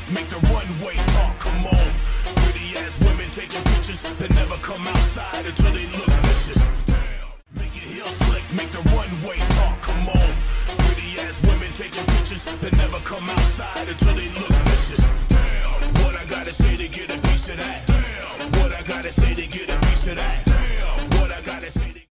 make the runway talk. Come on, pretty ass women taking pictures that never come outside until they look vicious. Make your heels click, make the runway talk. Come on, pretty ass women taking pictures that never come outside until they look vicious. What I gotta say to get a piece of that? What I gotta say to get a piece of that?